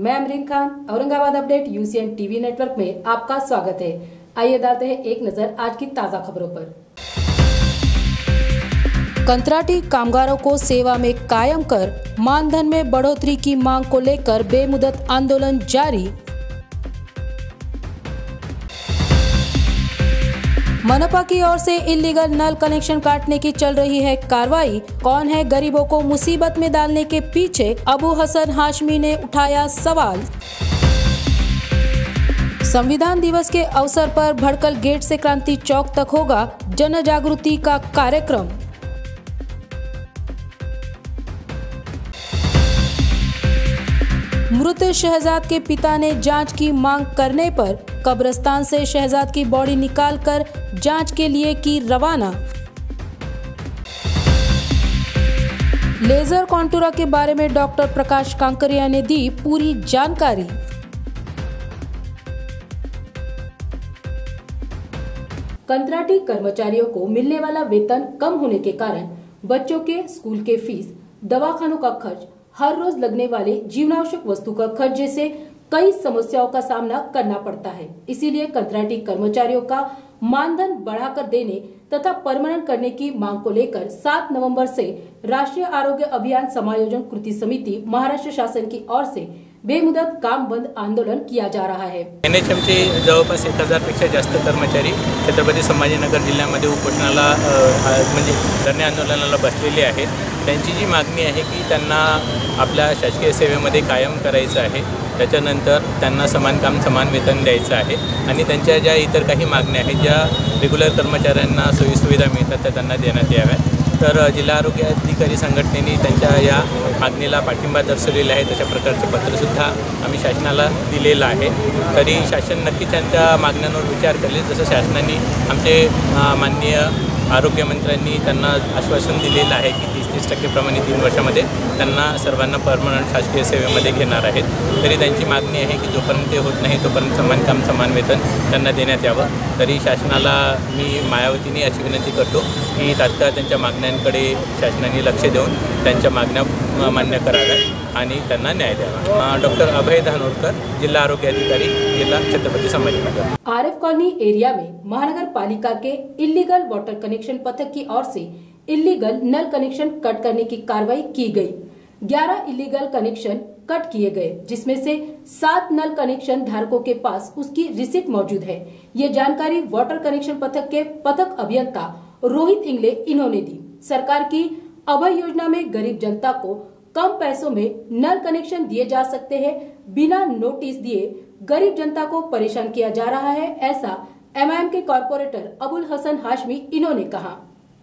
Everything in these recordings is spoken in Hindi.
मैं Amreen Khan, Aurangabad update UCN TV network में आपका स्वागत है। आइए डालते हैं एक नजर आज की ताजा खबरों पर। कंत्राटी कामगारों को सेवा में कायम कर मानधन में बढ़ोतरी की मांग को लेकर बेमुदत आंदोलन जारी। मनपा की ओर से इल्लीगल नल कनेक्शन काटने की चल रही है कार्रवाई। कौन है गरीबों को मुसीबत में डालने के पीछे? अबू हसन हाशमी ने उठाया सवाल। संविधान दिवस के अवसर पर भड़कल गेट से क्रांति चौक तक होगा जन जागृति का कार्यक्रम। मृत शहजाद के पिता ने जांच की मांग करने पर कब्रिस्तान से शहजाद की बॉडी निकालकर जांच के लिए की रवाना। लेजर कॉन्टूरा के बारे में डॉक्टर प्रकाश कांकरिया ने दी पूरी जानकारी। कंत्राटी कर्मचारियों को मिलने वाला वेतन कम होने के कारण बच्चों के स्कूल के फीस, दवाखानों का खर्च, हर रोज लगने वाले जीवनावश्यक वस्तु का खर्च जैसे कई समस्याओं का सामना करना पड़ता है। इसीलिए कंत्राटी कर्मचारियों का मानधन बढ़ाकर देने तथा परमानेंट करने की मांग को लेकर 7 नवंबर से राष्ट्रीय आरोग्य अभियान समायोजन कृति समिति महाराष्ट्र शासन की ओर से बेमुदत काम बंद आंदोलन किया जा रहा है। NHMचे जवळपास 1000 पेक्षा जास्त कर्मचारी छत्रपती संभाजीनगर जिल्ह्यामध्ये उपोषणाला म्हणजे धरणे आंदोलनाला बसलेले आहेत। त्यांची जी मागणी आहे की त्यांना आपल्या शासकीय सेवेमध्ये कायम करायचं आहे, त्याच्यानंतर त्यांना समान काम समान वेतन द्यायचं आहे आणि त्यांच्या ज्या इतर काही मागण्या आहेत ज्या रेग्युलर कर्मचाऱ्यांना सोयीसुविधा मिळतात त्या त्यांना देण्यात याव्या। तर जिल्हा आरोग्य अधिकारी संघटनेने त्यांच्या या मागणीला पाठिंबा दर्शवलेला आहे। तशा प्रकारचं पत्रसुद्धा आम्ही शासनाला दिलेलं आहे। तरी शासन नक्की त्यांच्या मागण्यांवर विचार करेल। जसं शासनाने आमचे माननीय आरोग्यमंत्र्यांनी त्यांना आश्वासन दिलेलं आहे की 30% प्रमाणे 3 वर्षामध्ये त्यांना सर्वांना परमनंट शासकीय सेवेमध्ये घेणार आहेत। तरी त्यांची मागणी आहे की जोपर्यंत ते होत नाही तोपर्यंत समान काम समान वेतन त्यांना देण्यात यावं। तरी शासनाला मी मायावतीने अशी विनंती करतो की तात्काळ त्यांच्या मागण्यांकडे शासनाने लक्ष देऊन त्यांच्या मागण्या मान्य कराव्यात आणि त्यांना न्याय द्यावा। डॉक्टर अभय धानोरकर, जिल्हा आरोग्य अधिकारी, जिला Chhatrapati Sambhajinagar. RF colony area में महानगर पालिका के इल्लीगल वाटर कनेक्शन पथक की ओर से इल्लीगल नल कनेक्शन कट करने की कार्रवाई की गई। 11 इल्लीगल कनेक्शन कट किए गए, जिसमें से 7 नल कनेक्शन धारकों के पास उसकी रिसिप्ट मौजूद है। ये जानकारी वाटर कनेक्शन पथक के पथक अभियंता रोहित इंगले इन्होंने दी। सरकार की अभय योजना में गरीब जनता को कम पैसों में नल कनेक्शन दिए जा सकते हैं। बिना नोटिस दिए गरीब जनता को परेशान किया जा रहा है, ऐसा एमआईएम के कॉर्पोरेटर अबुल हसन हाशमी इन्होंने कहा।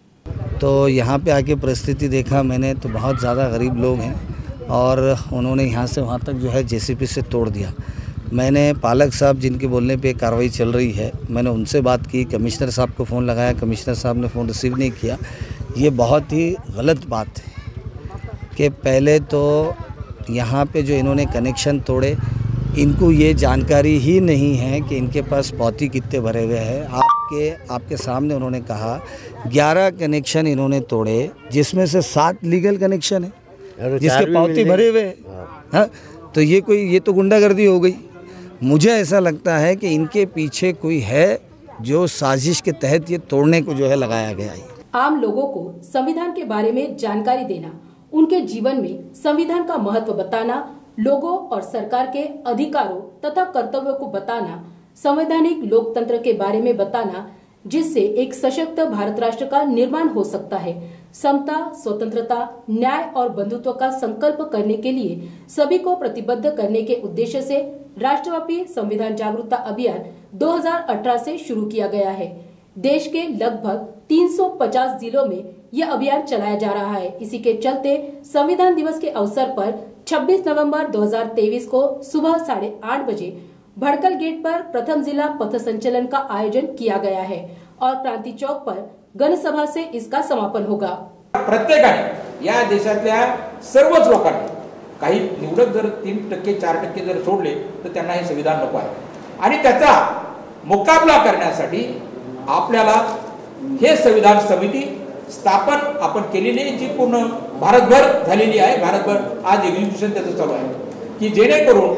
तो यहाँ पे आके परिस्थिति देखा मैंने तो बहुत ज़्यादा गरीब लोग हैं और उन्होंने यहाँ से वहाँ तक जो है जेसीबी से तोड़ दिया। मैंने पालक साहब जिनके बोलने पे कार्रवाई चल रही है, मैंने उनसे बात की, कमिश्नर साहब को फ़ोन लगाया, कमिश्नर साहब ने फ़ोन रिसीव नहीं किया। ये बहुत ही गलत बात है कि पहले तो यहाँ पे जो इन्होंने कनेक्शन तोड़े इनको ये जानकारी ही नहीं है कि इनके पास पावती कितने भरे हुए हैं। आपके सामने उन्होंने कहा 11 कनेक्शन इन्होंने तोड़े, जिसमें से 7 लीगल कनेक्शन है जिसके पावती भरे हुए हैं। हाँ, तो ये तो गुंडागर्दी हो गई। मुझे ऐसा लगता है कि इनके पीछे कोई है जो साजिश के तहत ये तोड़ने को जो है लगाया गया है। आम लोगों को संविधान के बारे में जानकारी देना, उनके जीवन में संविधान का महत्व बताना, लोगों और सरकार के अधिकारों तथा कर्तव्यों को बताना, संवैधानिक लोकतंत्र के बारे में बताना, जिससे एक सशक्त भारत राष्ट्र का निर्माण हो सकता है। समता, स्वतंत्रता, न्याय और बंधुत्व का संकल्प करने के लिए सभी को प्रतिबद्ध करने के उद्देश्य से राष्ट्रव्यापी संविधान जागरूकता अभियान 2018 से शुरू किया गया है। देश के लगभग 350 जिलों में यह अभियान चलाया जा रहा है। इसी के चलते संविधान दिवस के अवसर पर 26 नवंबर 2023 को सुबह 8:30 बजे भड़कल गेट पर प्रथम जिला पथ संचलन का आयोजन किया गया है और क्रांति चौक पर गणसभा से इसका समापन होगा। प्रत्येकाने या देशातल्या सर्वच लोकांनी काही निवडक जर 3% 4% जर सोडले तर त्यांना हे संविधान नको आहे आणि त्याचा मुकाबला करण्यासाठी आपल्याला हे संविधान समिती स्थापन आपण केलेली जी पूर्ण भारतभर झालेली आहे। भारतभर आज एक्झिक्युशन त्याचं चालू आहे की जेणेकरून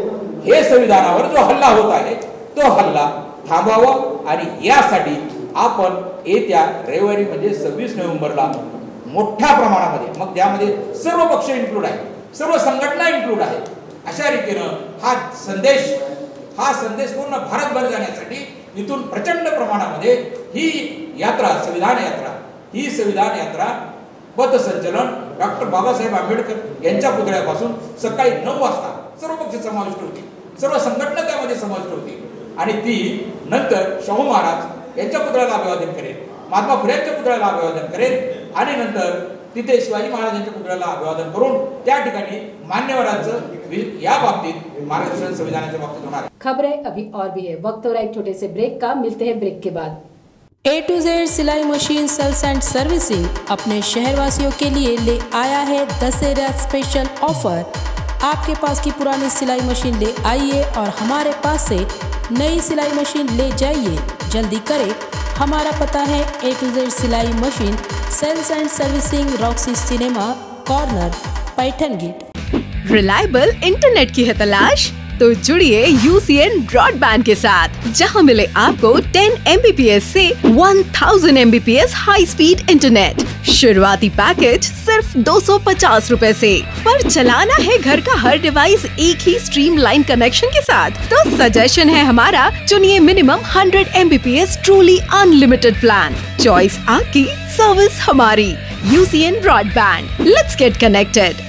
हे संविधानावर जो हल्ला होत आहे तो हल्ला थांबवावा आणि यासाठी आपण येत्या रविवारी म्हणजे 26 नोव्हेंबरला मोठ्या प्रमाणामध्ये, मग त्यामध्ये सर्व पक्ष इन्क्लूड आहे, सर्व संघटना इन्क्लूड आहे, अशा रीतीनं हा संदेश पूर्ण भारतभर जाण्यासाठी इथून प्रचंड प्रमाणामध्ये ही यात्रा, संविधान यात्रा पथसंचलन डॉक्टर बाबासाहेब आंबेडकर यांच्या पुतळ्यापासून सकाळी 9 वाजता सर्व पक्ष समाविष्ट होती, सर्व संघटना त्यामध्ये समाविष्ट होती आणि ती नंतर शाहू महाराज यांच्या पुतळ्याला अभिवादन करेल, महात्मा फुलेंच्या पुतळ्याला अभिवादन करेल आणि नंतर तिथे शिवाजी महाराजांच्या पुतळ्याला अभिवादन करून त्या ठिकाणी मान्यवरांचं या बाबतीत मार्गदर्शन संविधानाच्या बाबतीत होणार आहे। खबरें अभी और भी है, वक्त हो रहा है एक छोटे से ब्रेक का, मिलते हैं ब्रेक के बाद। A to Z सिलाई मशीन सेल्स एंड सर्विसिंग अपने शहरवासियों के लिए ले आया है दशहरा स्पेशल ऑफर। आपके पास की पुरानी सिलाई मशीन ले आइए और हमारे पास से नई सिलाई मशीन ले जाइए, जल्दी करें। हमारा पता है A to Z सिलाई machine sales and servicing, Roxy cinema corner, Paithan gate. Reliable internet की है तलाश? तो जुड़िए UCN ब्रॉडबैंड के साथ, जहां मिले आपको 10 Mbps से 1000 Mbps हाई स्पीड इंटरनेट। शुरुआती पैकेज सिर्फ 250 रुपए से, पर चलाना है घर का हर डिवाइस एक ही स्ट्रीमलाइन कनेक्शन के साथ। तो सजेशन है हमारा, चुनिए minimum 100 Mbps truly unlimited plan. Choice आपकी, सर्विस हमारी। UCN broadband, let's get connected.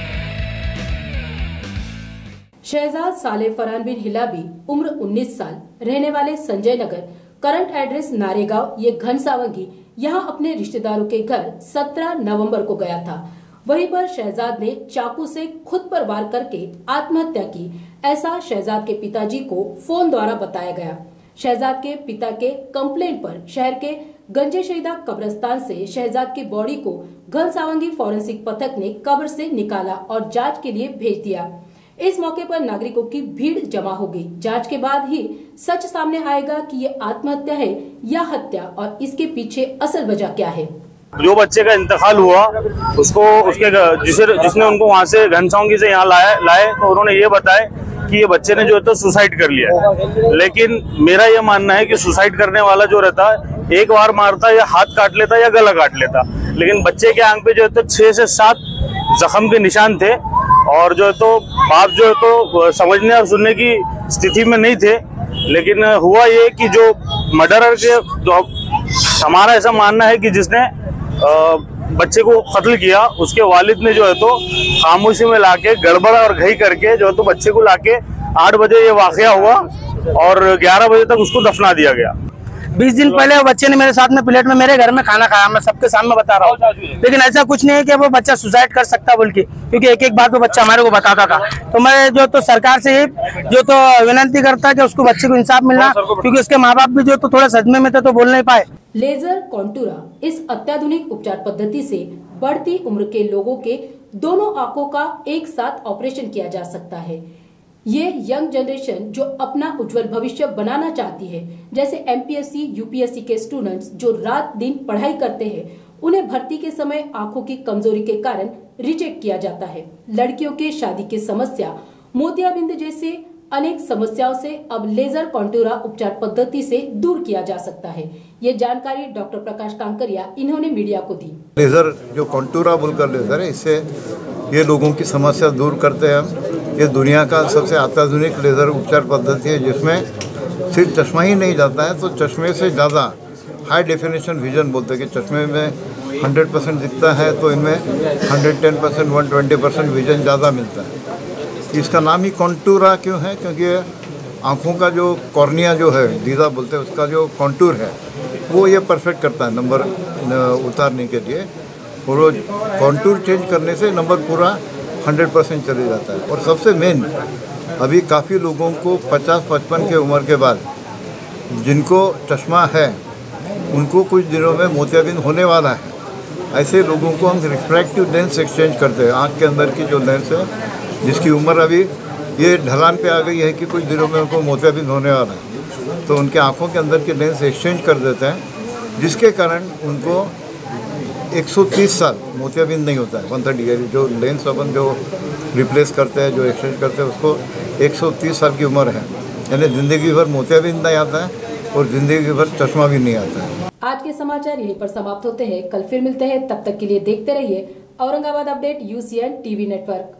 Shahzad Saleh Farhan bin Hilabi, उम्र 19 साल, रहने वाले संजय नगर, करंट एड्रेस नारेगांव, ये घनसावंगी, यहाँ अपने रिश्तेदारों के घर 17 नवंबर को गया था। वहीं पर शहजाद ने चाकू से खुद पर वार करके आत्महत्या की, ऐसा शहजाद के पिताजी को फोन द्वारा बताया गया। शहजाद के पिता के कंप्लेंट पर शहर के गंजे शहीदा कब्रिस्तान से शहजाद की बॉडी को घनसावंगी फॉरेंसिक पथक ने कब्र से निकाला और जांच के लिए भेज दिया। इस मौके पर नागरिकों की भीड़ जमा हो गई। जांच के बाद ही सच सामने आएगा कि ये आत्महत्या है या हत्या और इसके पीछे असल वजह क्या है। जो बच्चे का इंतकाल हुआ उसको जिसने उनको वहाँ से घनसावंगी से यहाँ लाए तो उन्होंने ये बताया कि ये बच्चे ने जो है तो सुसाइड कर लिया। लेकिन मेरा ये मानना है कि सुसाइड करने वाला जो रहता है, एक बार मारता या हाथ काट लेता या गला काट लेता, लेकिन बच्चे के आंख पे जो है तो 6 से 7 जख्म के निशान थे और जो है तो बाप जो है तो समझने और सुनने की स्थिति में नहीं थे। लेकिन हुआ ये कि जो मर्डरर के जो हमारा ऐसा मानना है कि जिसने बच्चे को कत्ल किया, उसके वालिद ने जो है तो खामोशी में लाके गड़बड़ और घई करके जो है तो बच्चे को लाके 8 बजे ये वाकया हुआ और 11 बजे तक उसको दफना दिया गया। 20 दिन पहले वो बच्चे ने मेरे साथ में प्लेट में मेरे घर में खाना खाया, मैं सबके सामने बता रहा हूँ। लेकिन ऐसा कुछ नहीं है कि वो बच्चा सुसाइड कर सकता बोल के, क्योंकि एक एक बात वो बच्चा हमारे को बताता था। तो मैं जो तो सरकार से जो तो विनती करता कि उसको बच्चे को इंसाफ मिलना, क्योंकि उसके माँ बाप भी जो तो थोड़ा सदमे में थे तो बोल नहीं पाए। लेजर कॉन्टूरा, इस अत्याधुनिक उपचार पद्धति से बढ़ती उम्र के लोगों के दोनों आंखों का एक साथ ऑपरेशन किया जा सकता है। ये यंग जनरेशन जो अपना उज्जवल भविष्य बनाना चाहती है, जैसे MPSC, UPSC के स्टूडेंट्स जो रात दिन पढ़ाई करते हैं, उन्हें भर्ती के समय आंखों की कमजोरी के कारण रिजेक्ट किया जाता है। लड़कियों के शादी की समस्या, मोतियाबिंद जैसे अनेक समस्याओं से अब लेजर कॉन्टूरा उपचार पद्धति से दूर किया जा सकता है। ये जानकारी डॉक्टर प्रकाश कांकरिया इन्होंने मीडिया को दी। लेजर जो कॉन्टूरा बोलकर लेजर है, इससे ये लोगों की समस्या दूर करते हैं हम। ये दुनिया का सबसे अत्याधुनिक लेज़र उपचार पद्धति है, जिसमें सिर्फ चश्मा ही नहीं जाता है, तो चश्मे से ज़्यादा हाई डेफिनेशन विजन बोलते हैं कि चश्मे में 100% दिखता है तो इनमें 110%, 120% विजन ज़्यादा मिलता है। इसका नाम ही कॉन्टूरा क्यों है? क्योंकि आँखों का जो कॉर्निया जो है, दीदा बोलते हैं, उसका जो कॉन्टूर है वो ये परफेक्ट करता है नंबर उतारने के लिए। और वो कॉन्टूर चेंज करने से नंबर पूरा 100% चले जाता है। और सबसे मेन, अभी काफ़ी लोगों को 50-55 के उम्र के बाद जिनको चश्मा है, उनको कुछ दिनों में मोतियाबिंद होने वाला है। ऐसे लोगों को हम रिफ्रैक्टिव लेंस एक्सचेंज करते हैं। आँख के अंदर की जो लेंस है, जिसकी उम्र अभी ये ढलान पे आ गई है कि कुछ दिनों में उनको मोतियाबिंद होने वाला है, तो उनके आँखों के अंदर के लेंस एक्सचेंज कर देते हैं, जिसके कारण उनको 130 साल मोतियाबिंद नहीं होता है। 130 जो लेंस अपन जो रिप्लेस करते हैं, जो एक्सचेंज करते हैं, उसको 130 साल की उम्र है, यानी ज़िंदगी भर मोतियाबिंद नहीं आता है और ज़िंदगी भर चश्मा भी नहीं आता है। आज के समाचार यहीं पर समाप्त होते हैं। कल फिर मिलते हैं, तब तक के लिए देखते रहिए Aurangabad update UCN TV network.